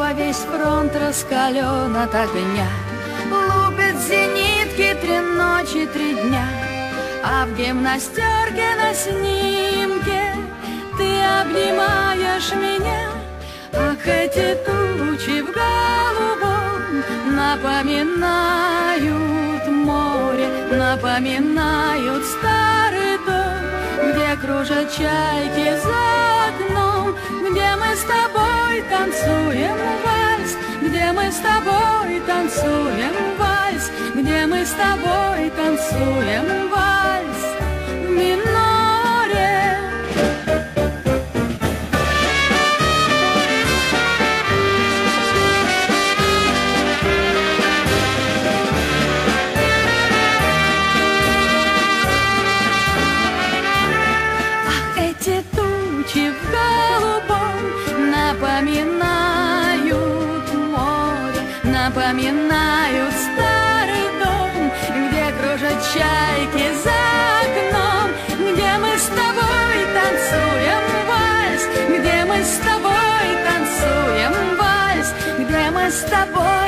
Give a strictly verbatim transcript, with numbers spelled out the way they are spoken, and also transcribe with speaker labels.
Speaker 1: Небо весь фронт раскален от огня, лупит зенитки три ночи, три дня. А в гимнастерке на снимке ты обнимаешь меня. Ах, эти тучи в голубом напоминают море, напоминают старый дом, где кружат чайки за окном, где мы с тобой танцуем вальс, где мы с тобой танцуем вальс, где мы с тобой танцуем вальс в миноре. Ах, эти тучи в голубом напоминают море, напоминают старый дом, где кружат чайки за окном, где мы с тобой танцуем вальс, где мы с тобой танцуем вальс, где мы с тобой